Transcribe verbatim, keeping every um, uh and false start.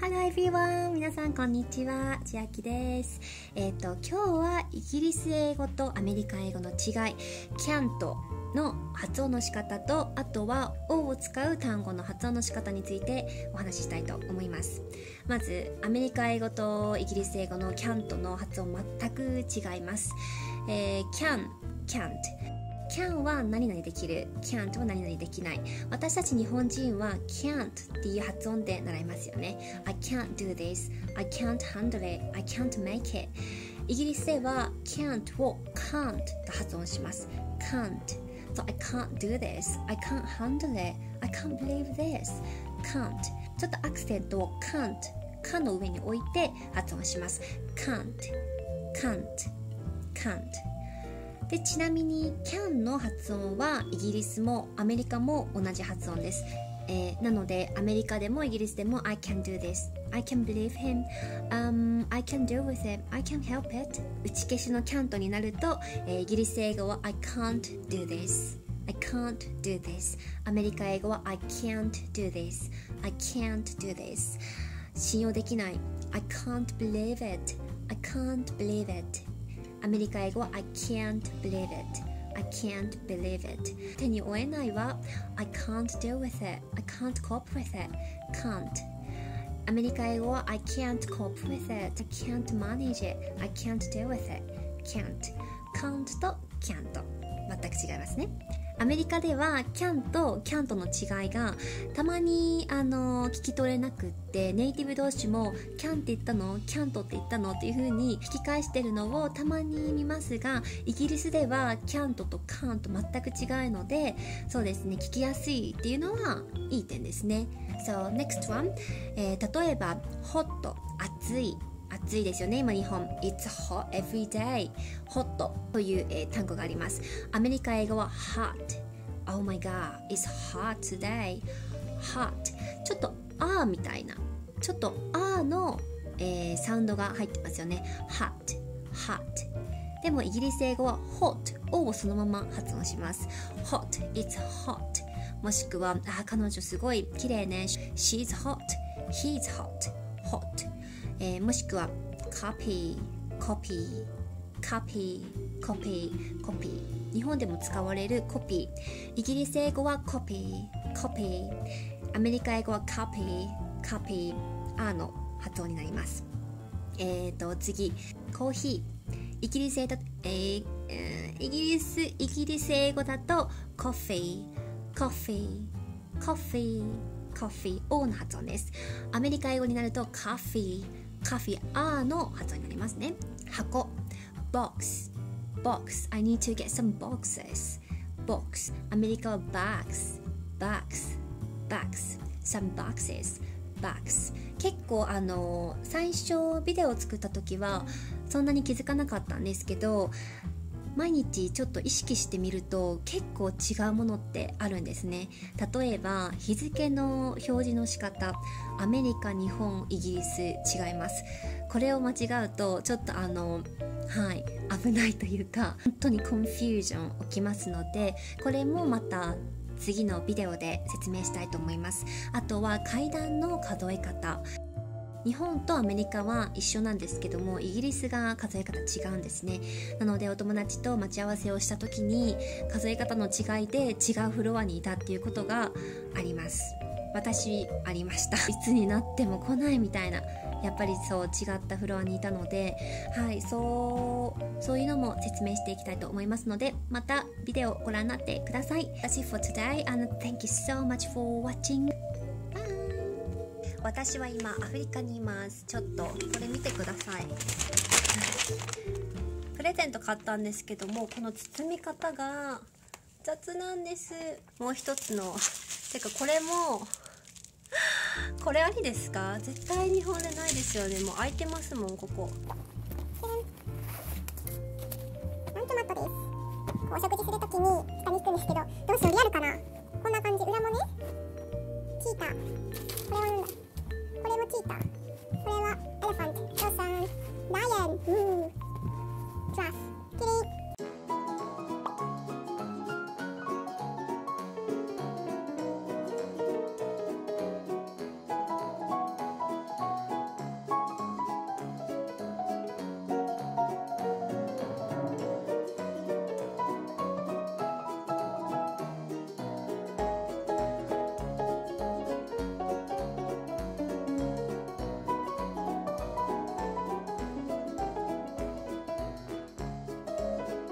Hello everyone! 皆さんこんにちは、千秋です。えっと、今日はイギリス英語とアメリカ英語の違い、can't の発音の仕方と、あとは O を使う単語の発音の仕方についてお話ししたいと思います。まず、アメリカ英語とイギリス英語の can't の発音全く違います。えー、can, can't。can は何々できる、can't は何々できない。私たち日本人は can't っていう発音で習いますよね。I can't do this, I can't handle it, I can't make it。 イギリスでは can't を can't と発音します。 can't So I can't do this, I can't handle it, I can't believe this can't ちょっとアクセントを can't かの上に置いて発音します。 can't can't can'tでちなみに can の発音はイギリスもアメリカも同じ発音です、えー、なのでアメリカでもイギリスでも I can do this, I can believe him、um, I can deal with it, I can help it 打ち消しの can't になると、えー、イギリス英語は I can't do this, I can't do this アメリカ英語は I can't do this, I can't do this 信用できない I can't believe it, I can't believe itアメリカ英語は I can't believe it I can't believe it 手に負えないは I can't deal with it I can't cope with it can't アメリカ英語は I can't cope with it I can't manage it I can't deal with it can't can't と can't 全く違いますね。アメリカでは can と can't の違いがたまにあの聞き取れなくってネイティブ同士も can って言ったの can't って言ったのっていう風に聞き返してるのをたまに見ますが、イギリスでは can't と can't 全く違うので、そうですね、聞きやすいっていうのはいい点ですね。 So next one、えー、例えば hot 暑い暑いですよね、今日本 It's hot every day hot という、えー、単語があります。アメリカ英語は hot Oh my god It's hot today hot ちょっとあーみたいなちょっとあーの、えー、サウンドが入ってますよね。 hot hot でもイギリス英語は hot をそのまま発音します。 hot It's hot もしくはあ彼女すごい綺麗ね She's hot He's hot hotえー、もしくは copy, copy, copy, copy, copy 日本でも使われる copy イギリス英語は copy, copy アメリカ英語は copy, copy あの発音になります。えーと次コーヒーイギリス英だ、えーえー、イギリスイギリス英語だと coffee, coffee, coffeeコーヒー O の発音です。アメリカ英語になるとカフィーカフィー R の発音になりますね。箱 box box I need to get some boxes box アメリカは bags bags bags some boxes bags 結構あの最初ビデオを作った時はそんなに気づかなかったんですけど、毎日ちょっと意識してみると結構違うものってあるんですね。例えば日付の表示の仕方、アメリカ、日本、イギリス違います。これを間違うとちょっとあのはい危ないというか本当にコンフュージョン起きますので、これもまた次のビデオで説明したいと思います。あとは階段の数え方、日本とアメリカは一緒なんですけども、イギリスが数え方違うんですね。なのでお友達と待ち合わせをした時に数え方の違いで違うフロアにいたっていうことがあります。私ありました。いつになっても来ないみたいな、やっぱりそう違ったフロアにいたので、はいそうそういうのも説明していきたいと思いますので、またビデオをご覧になってください。That's it for today and thank you so much for watching。私は今アフリカにいます。ちょっとこれ見てください。プレゼント買ったんですけども、この包み方が雑なんです。もう一つのてかこれもこれありですか？絶対日本でないですよね。もう開いてますもんここ。 マントマットです。お食事するときに下に敷くんですけど、どうしようリアルかな。こんな感じ。裏もねチーター、これはなんだ、これもチーター、これはエレファント、ゾウさん、ライオン、うん、ジラフ